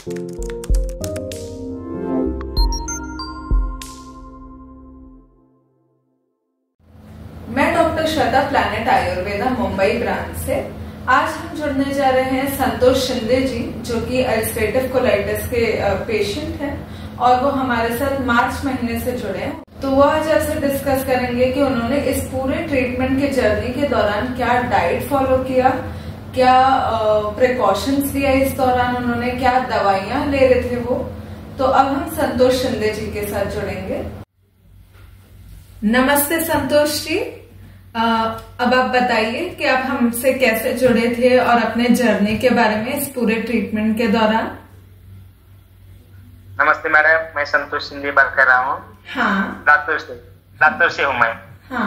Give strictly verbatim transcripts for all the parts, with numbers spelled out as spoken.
मैं doctor Shweta, Planet Ayurveda Mumbai branch से। आज हम जुड़ने जा रहे हैं संतोष शिंदे जी, जो कि अल्सरेटिव कोलाइटिस के पेशेंट हैं और वो हमारे साथ मार्च महीने से जुड़े हैं। तो वो आज आपसे डिस्कस करेंगे कि उन्होंने इस पूरे ट्रीटमेंट के जर्नी के दौरान क्या डाइट फॉलो किया, क्या प्रिकॉशंस लिया इस दौरान, उन्होंने क्या दवाइयां ले रहे थे वो। तो अब हम संतोष शिंदे जी के साथ जुड़ेंगे। नमस्ते संतोष जी, आ, अब आप बताइए कि आप हमसे कैसे जुड़े थे और अपने जर्नी के बारे में इस पूरे ट्रीटमेंट के दौरान। नमस्ते मैडम, मैं संतोष शिंदे बात कर रहा हूँ। हाँ, लातूर से लातूर से हूँ मैं। हाँ,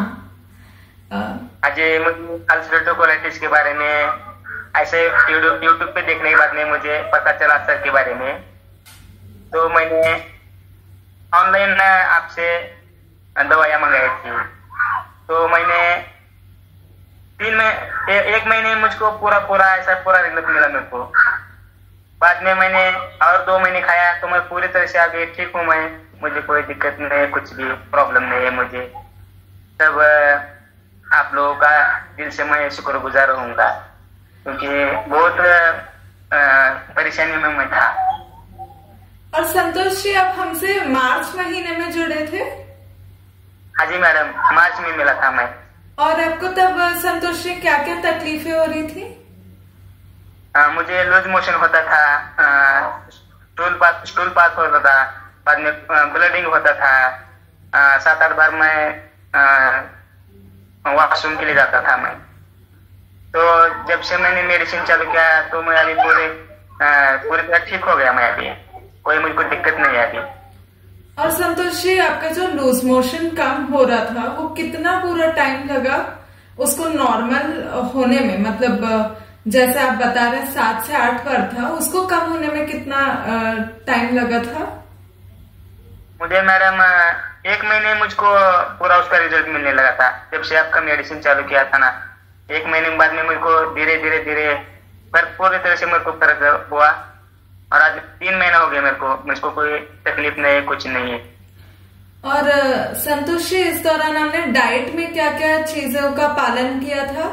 आज मुझे अल्सरेटिव कोलाइटिस के बारे में ऐसे यूट्यूब यूट्यूब पे देखने के बाद में मुझे पता चला सर के बारे में। तो मैंने ऑनलाइन आपसे दवाइयाँ मंगाई थी। तो मैंने तीन में ए, एक महीने मुझको पूरा पूरा ऐसा पूरा रिजल्ट मिला मेरे को। बाद में मैंने और दो महीने खाया तो मैं पूरी तरह से अभी ठीक हूँ। मैं मुझे कोई दिक्कत नहीं है, कुछ भी प्रॉब्लम नहीं है मुझे। तब आप लोगों का दिल से मैं शुक्रगुजार रहूंगा, क्योंकि बहुत परेशानी में मैं था। और संतोष जी, आप हमसे मार्च महीने में जुड़े थे? हाँ जी मैडम, मार्च में मिला था मैं। और आपको तब संतोष जी क्या क्या तकलीफें हो रही थी? आ, मुझे लूज मोशन होता था, स्टूल पास स्टूल पास होता था, बाद में ब्लीडिंग होता था, सात आठ बार मैं वॉशरूम के लिए जाता था मैं। तो जब से मैंने मेडिसिन चालू किया तो मैं अभी पूरे पूरी तरह ठीक हो गया। मैं अभी कोई मुझको दिक्कत नहीं है अभी। और संतोष जी, आपका जो लूज मोशन कम हो रहा था वो कितना पूरा टाइम लगा उसको नॉर्मल होने में? मतलब जैसे आप बता रहे सात से आठ बार था, उसको कम होने में कितना टाइम लगा था? मुझे मैडम एक महीने मुझको पूरा उसका रिजल्ट मिलने लगा था। जब से आपका मेडिसिन चालू किया था ना, एक महीने के बाद में मुझको धीरे धीरे धीरे पूरी तरह से मेरे को फर्क हुआ। और आज तीन महीना हो गया मेरे को, मुझको कोई तकलीफ नहीं है, कुछ नहीं है। और संतोष जी, इस दौरान आपने डाइट में क्या क्या चीजों का पालन किया था?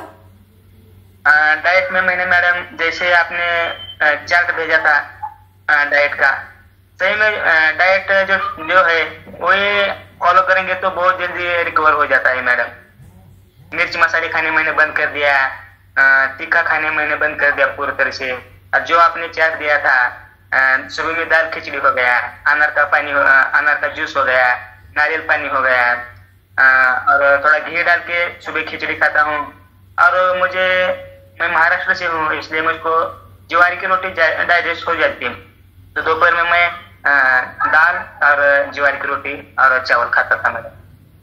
आ, डाइट में मैंने मैडम जैसे आपने चार्ट भेजा था डाइट का, सही में डाइट जो जो है वही फॉलो करेंगे तो बहुत जल्दी रिकवर हो जाता है मैडम। मिर्च मसाले खाने मैंने बंद कर दिया, तीखा खाने मैंने बंद कर दिया पूरी तरह से। और जो आपने चार्ट दिया था, सुबह में दाल खिचड़ी हो गया, अनार का पानी, अनार का जूस हो गया, नारियल पानी हो गया, और थोड़ा घी डाल के सुबह खिचड़ी खाता हूँ। और मुझे मैं महाराष्ट्र से हूँ, इसलिए मुझको ज्वारी की रोटी डाइजेस्ट हो जाती है। तो दोपहर में मैं दाल और ज्वारी की रोटी और चावल खाता था मैं।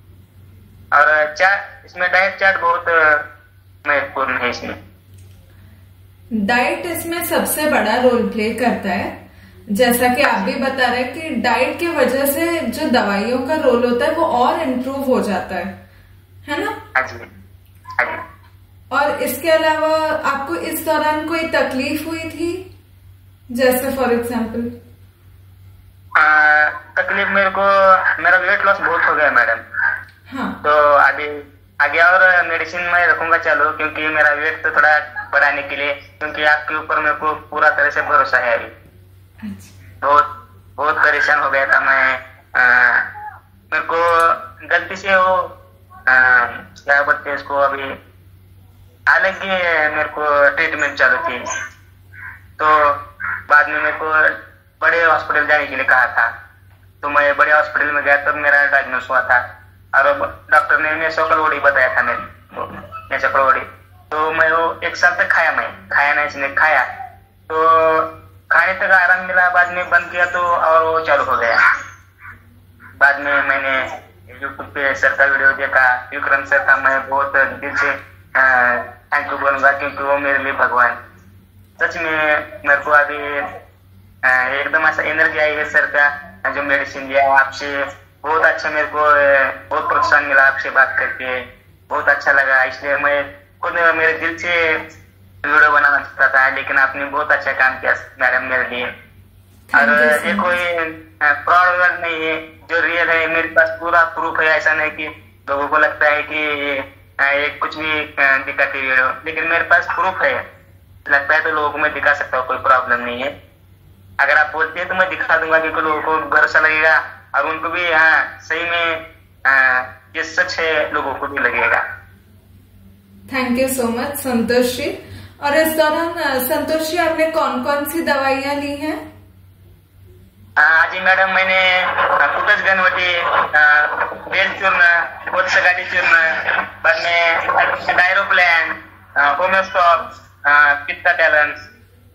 और चाट, इसमें डाइट चार्ट बहुत महत्वपूर्ण है। इसमें डाइट इसमें सबसे बड़ा रोल प्ले करता है। जैसा कि आप भी बता रहे हैं कि डाइट की वजह से जो दवाइयों का रोल होता है वो और इम्प्रूव हो जाता है, है ना? हाँ जी, हाँ जी। और इसके अलावा आपको इस दौरान कोई तकलीफ हुई थी? जैसे फॉर एग्जाम्पल तकलीफ मेरे को, मेरा वेट लॉस बहुत हो गया मैडम। हाँ। तो अभी आगे और मेडिसिन मैं रखूंगा चालू, क्योंकि मेरा वेट तो थोड़ा बढ़ाने के लिए, क्योंकि आपके ऊपर मेरे को पूरा तरह से भरोसा है अभी। अच्छा। बहुत बहुत परेशान हो गया था मैं। आ, मेरे को गलती से वो आ, क्या बोलते हैं इसको, अभी हालांकि मेरे को ट्रीटमेंट चालू थी, तो बाद में मेरे को बड़े हॉस्पिटल जाने के लिए कहा था। तो मैं बड़े हॉस्पिटल में गया, तब मेरा डायग्नोस हुआ था। और डॉक्टर ने मेसोकलोडी बताया था, मेरी मेसोकलोडी। तो मैं वो एक साल तक खाया, मैं खाया नहीं, इसने खाया तो खाने तक आराम मिला। बाद में बंद किया तो और वो चालू हो गया। बाद में मैंने यूट्यूब पे सर का वीडियो देखा, विक्रम सर का। मैं बहुत दिल से थैंक यू बोलूंगा, क्योंकि वो मेरे लिए भगवान। सच में मेरे को अभी एकदम ऐसा एनर्जी आई है सर का जो मेडिसिन दिया आपसे। बहुत अच्छा, मेरे को बहुत प्रोत्साहन मिला आपसे बात करके, बहुत अच्छा लगा। इसलिए मैं खुद मेरे दिल से वीडियो बनाना चाहता था, लेकिन आपने बहुत अच्छा काम किया मैडम मेरे लिए। और ये कोई फ्रॉड नहीं है, जो रियल है मेरे पास पूरा प्रूफ है। ऐसा नहीं कि लोगों को लगता है कि ये कुछ भी दिखाती वीडियो, लेकिन मेरे पास प्रूफ है। लगता है तो लोगों को मैं दिखा सकता हूँ, कोई प्रॉब्लम नहीं है। अगर आप बोलते हैं तो मैं दिखा दूंगा, क्योंकि लोगों को भरोसा लगेगा और उनको भी हाँ सही में आ, ये सच है, लोगों को भी लगेगा। Thank you so much Santosh ji. और इस दौरान संतोष जी आपने कौन कौन सी दवाइयाँ ली हैं? हाँ जी मैडम, मैंने कुटस गणवती, बेल चूर्ण, कोत्सगाडी चूर्ण, बाद में डायरोप्लान, होम्योस्टॉप, पित्ता टैलेंस,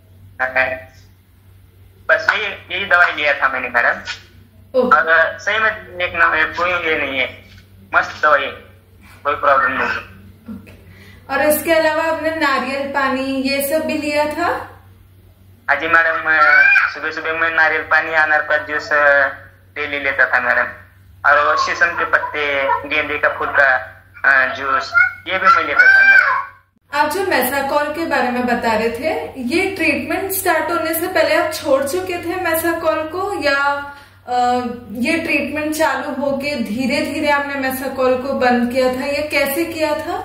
बस ये यही दवाई लिया था मैंने मैडम। और सही में एक नंबर, कोई ये नहीं है, मस्त दवाई, कोई प्रॉब्लम नहीं है। और इसके अलावा आपने नारियल पानी ये सब भी लिया था? हाँ जी मैडम, सुबह सुबह मैं नारियल पानी, अनार का जूस डेली लेता था मैडम। और वो शीशम के पत्ते, गेंदे का फूल का जूस, ये भी मैं लेता था मैडम। आप जो मेसाकॉल के बारे में बता रहे थे, ये ट्रीटमेंट स्टार्ट होने से पहले आप छोड़ चुके थे मेसाकॉल को, या आ, ये ट्रीटमेंट चालू होके धीरे धीरे आपने मेसाकॉल को बंद किया था, या कैसे किया था?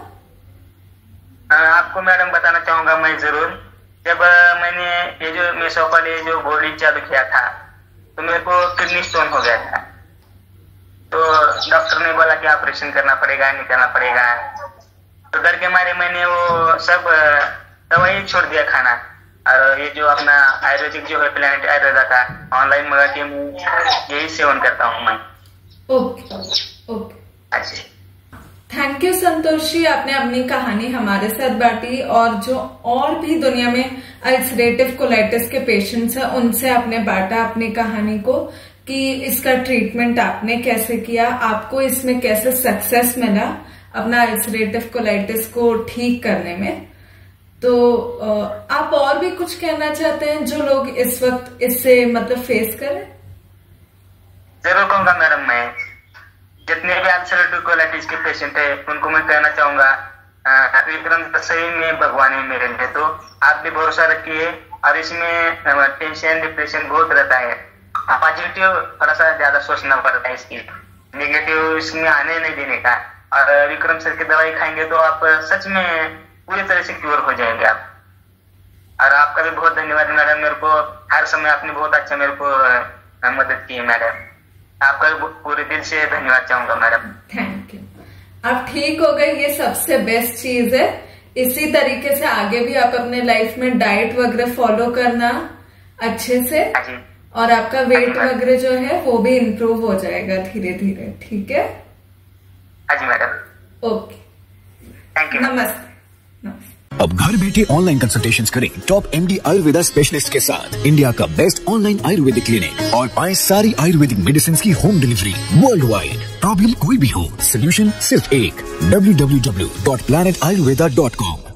आ, आपको मैडम बताना चाहूंगा मैं जरूर। जब मैंने ये जो मेसाकॉल ये जो गोली चालू किया था, तो मेरे को किडनी स्टोन हो गया था। तो डॉक्टर ने बोला कि ऑपरेशन करना पड़ेगा, निकालना पड़ेगा। तो डर के मारे मैंने वो सब दवाई छोड़ दिया खाना, और ये जो अपना आयुर्वेदिक जो है प्लैनेट आयुर्वेदा का ऑनलाइन मंगा के यही सेवन करता हूँ मैं। ओके ओके, अच्छा, थैंक यू संतोष जी, आपने अपनी कहानी हमारे साथ बांटी, और जो और भी दुनिया में अल्सरेटिव कोलाइटिस के पेशेंट्स हैं उनसे आपने बांटा अपनी कहानी को, कि इसका ट्रीटमेंट आपने कैसे किया, आपको इसमें कैसे सक्सेस मिला अपना अल्सरेटिव कोलाइटिस को ठीक करने में। तो आप और भी कुछ कहना चाहते हैं जो लोग इस वक्त इससे मतलब फेस करें? जरूर कहूंगा मैडम, मैं जितने भी अल्सरेटिव कोलाइटिस के पेशेंट है उनको मैं कहना चाहूंगा, विक्रम सही में भगवान है मेरे लिए। तो आप भी भरोसा रखिए, और इसमें टेंशन डिप्रेशन बहुत रहता है। पॉजिटिव थोड़ा सा ज्यादा सोचना पड़ता है, इसकी नेगेटिव इसमें आने नहीं देने का। और विक्रम सर की दवाई खाएंगे तो आप सच में पूरी तरह से क्योर हो जाएंगे आप। और आपका भी बहुत धन्यवाद मैडम, मेरे को हर समय आपने बहुत अच्छा मेरे को मदद की है मैडम। आपका पूरे दिल से धन्यवाद चाहूंगा मैडम। Thank you. आप ठीक हो गए, ये सबसे बेस्ट चीज है। इसी तरीके से आगे भी आप अपने लाइफ में डाइट वगैरह फॉलो करना अच्छे से, और आपका वेट वगैरह जो है वो भी इम्प्रूव हो जाएगा धीरे धीरे, ठीक है? हाँ जी मैडम। Okay, thank you. नमस्ते। नमस्ते। अब घर बैठे ऑनलाइन कंसल्टेशंस करें टॉप एमडी आयुर्वेदा स्पेशलिस्ट के साथ, इंडिया का बेस्ट ऑनलाइन आयुर्वेदिक क्लिनिक, और पाएं सारी आयुर्वेदिक मेडिसिन की home delivery world wide. Problem कोई भी हो, सोल्यूशन सिर्फ एक, W W W dot Planet Ayurveda dot com.